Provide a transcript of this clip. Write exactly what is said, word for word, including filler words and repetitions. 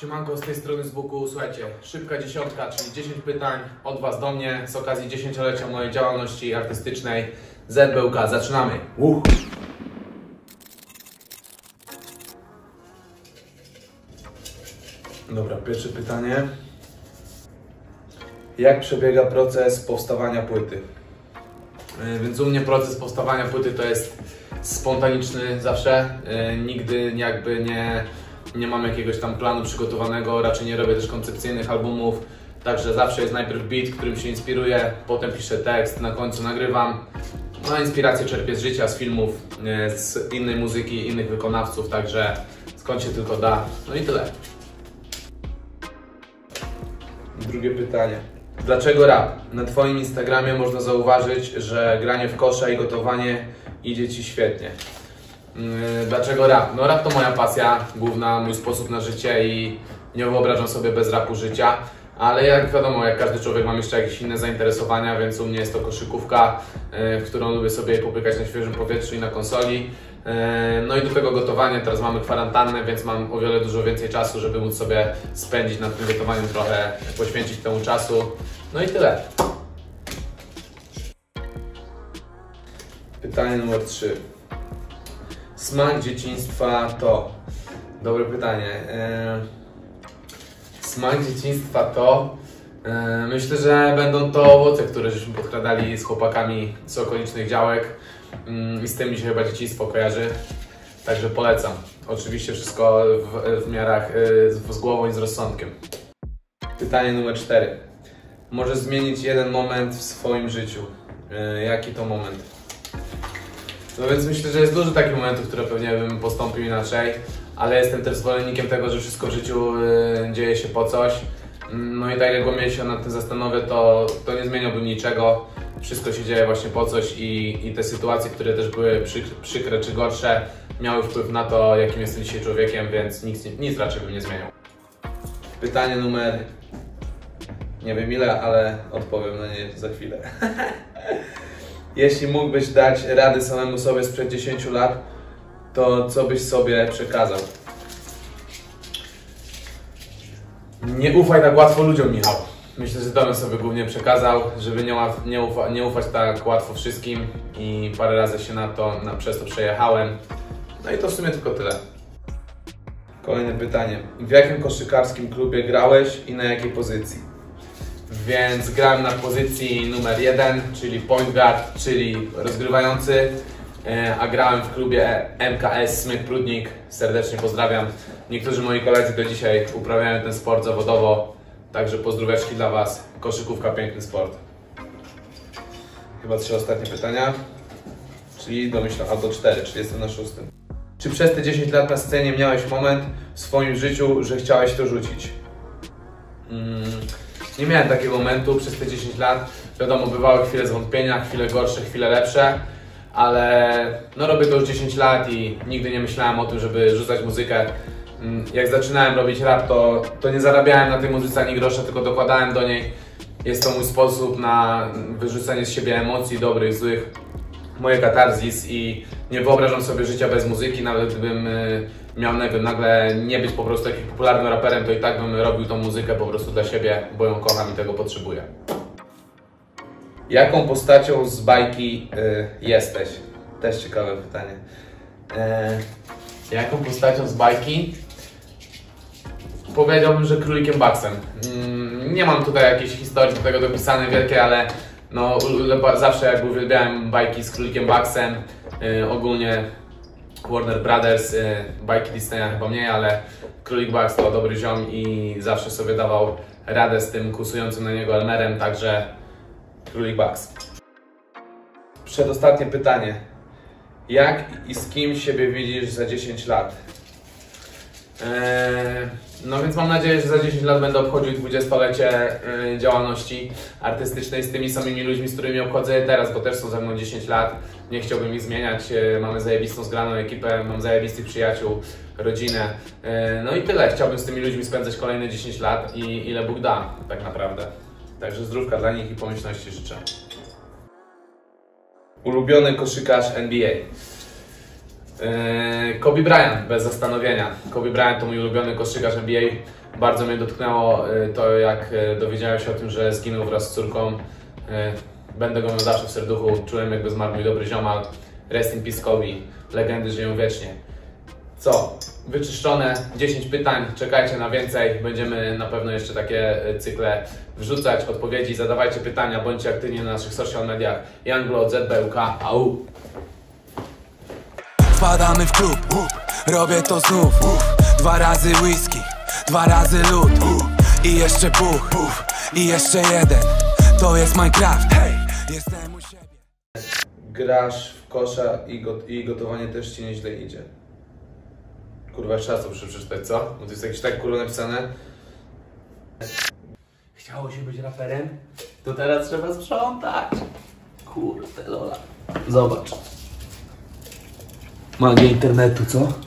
Siemanko, z tej strony z boku. Słuchajcie, szybka dziesiątka, czyli dziesięć pytań od Was do mnie z okazji dziesięciolecia mojej działalności artystycznej Z B U K. Zaczynamy! Uh. Dobra, pierwsze pytanie. Jak przebiega proces powstawania płyty? Yy, więc u mnie proces powstawania płyty to jest spontaniczny zawsze. Yy, nigdy jakby nie... Nie mam jakiegoś tam planu przygotowanego, raczej nie robię też koncepcyjnych albumów, także zawsze jest najpierw beat, którym się inspiruję, potem piszę tekst, na końcu nagrywam. No, inspirację czerpię z życia, z filmów, z innej muzyki, innych wykonawców, także skąd się tylko da. No i tyle. Drugie pytanie. Dlaczego rap? Na Twoim Instagramie można zauważyć, że granie w kosza i gotowanie idzie Ci świetnie. Dlaczego rap? No rap to moja pasja główna, mój sposób na życie i nie wyobrażam sobie bez rapu życia. Ale jak wiadomo, jak każdy człowiek mam jeszcze jakieś inne zainteresowania, więc u mnie jest to koszykówka, w którą lubię sobie popykać na świeżym powietrzu i na konsoli. No i do tego gotowanie, teraz mamy kwarantannę, więc mam o wiele dużo więcej czasu, żeby móc sobie spędzić nad tym gotowaniem trochę, poświęcić temu czasu. No i tyle. Pytanie numer trzy. Smak dzieciństwa to... Dobre pytanie. Smak dzieciństwa to... Myślę, że będą to owoce, które żeśmy podkradali z chłopakami z okolicznych działek i z tym mi się chyba dzieciństwo kojarzy. Także polecam. Oczywiście wszystko w, w miarach z głową i z rozsądkiem. Pytanie numer cztery. Możesz zmienić jeden moment w swoim życiu. Jaki to moment? No więc myślę, że jest dużo takich momentów, które pewnie bym postąpił inaczej, ale jestem też zwolennikiem tego, że wszystko w życiu y, dzieje się po coś. No i tak jak głębiej się nad tym zastanowię, to, to nie zmieniałbym niczego. Wszystko się dzieje właśnie po coś i, i te sytuacje, które też były przyk przykre czy gorsze, miały wpływ na to, jakim jestem dzisiaj człowiekiem, więc nic, nic raczej bym nie zmieniał. Pytanie numer... nie wiem ile, ale odpowiem na nie za chwilę. Jeśli mógłbyś dać rady samemu sobie sprzed dziesięciu lat, to co byś sobie przekazał? Nie ufaj tak łatwo ludziom, Michał. Myślę, że to bym sobie głównie przekazał, żeby nie, nie, ufa, nie ufać tak łatwo wszystkim i parę razy się na to, na, przez to przejechałem. No i to w sumie tylko tyle. Kolejne pytanie. W jakim koszykarskim klubie grałeś i na jakiej pozycji? Więc grałem na pozycji numer jeden, czyli point guard, czyli rozgrywający, a grałem w klubie M K S Smyk Prudnik. Serdecznie pozdrawiam. Niektórzy moi koledzy do dzisiaj uprawiają ten sport zawodowo, także pozdróweczki dla Was. Koszykówka, piękny sport. Chyba trzy ostatnie pytania, czyli domyślam, albo cztery, czyli jestem na szóstym. Czy przez te dziesięć lat na scenie miałeś moment w swoim życiu, że chciałeś to rzucić? Hmm. Nie miałem takiego momentu przez te dziesięć lat. Wiadomo, bywały chwile zwątpienia, chwile gorsze, chwile lepsze, ale no robię to już dziesięć lat i nigdy nie myślałem o tym, żeby rzucać muzykę. Jak zaczynałem robić rap, to, to nie zarabiałem na tej muzyce ani grosza, tylko dokładałem do niej. Jest to mój sposób na wyrzucenie z siebie emocji, dobrych, złych, moje katarzis i nie wyobrażam sobie życia bez muzyki, nawet gdybym miał nie wiem, nagle nie być po prostu jakimś popularnym raperem, to i tak bym robił tą muzykę po prostu dla siebie, bo ją kocham i tego potrzebuję. Jaką postacią z bajki y, jesteś? Też ciekawe pytanie. E, jaką postacią z bajki? Powiedziałbym, że królikiem Bugsem. Mm, nie mam tutaj jakiejś historii do tego dopisanej wielkiej, ale no, zawsze jakby uwielbiałem bajki z królikiem Bugsem. Y, ogólnie Warner Brothers, y, bajki Disneya chyba mniej, ale Królik Bugs to dobry ziom i zawsze sobie dawał radę z tym kusującym na niego Elmerem, także Królik Bugs. Przedostatnie pytanie. Jak i z kim siebie widzisz za dziesięć lat? Eee, no więc mam nadzieję, że za dziesięć lat będę obchodził dwudziestolecie yy, działalności artystycznej z tymi samymi ludźmi, z którymi obchodzę je teraz, bo też są ze mną dziesięć lat. Nie chciałbym ich zmieniać, yy, mamy zajebistą, zgraną ekipę, mam zajebistych przyjaciół, rodzinę. Yy, no i tyle, chciałbym z tymi ludźmi spędzać kolejne dziesięć lat i ile Bóg da, tak naprawdę. Także zdrówka dla nich i pomyślności życzę. Ulubiony koszykarz N B A. Yy, Kobe Bryant, bez zastanowienia. Kobe Bryant to mój ulubiony koszykarz N B A. Bardzo mnie dotknęło yy, to, jak yy, dowiedziałem się o tym, że zginął wraz z córką. Yy, będę go miał zawsze w serduchu. Czułem, jakby zmarł mój dobry ziomal. Rest in peace Kobe. Legendy żyją wiecznie. Co? Wyczyszczone, dziesięć pytań, czekajcie na więcej, będziemy na pewno jeszcze takie cykle wrzucać, odpowiedzi, zadawajcie pytania, bądźcie aktywni na naszych social mediach. Youngblood, Z B U K, au! Wpadamy w klub, robię to znów, dwa razy whisky, dwa razy lód, i jeszcze puch, i jeszcze jeden, to jest Minecraft, hej, jestem u siebie. Grasz w kosza i, got i gotowanie też ci nieźle idzie. Kurwa, jeszcze raz to muszę przeczytać, co? Bo to jest jakieś tak kurwa napisane. Chciało się być raperem, to teraz trzeba sprzątać. Kurde lola. Zobacz. Magia internetu, co?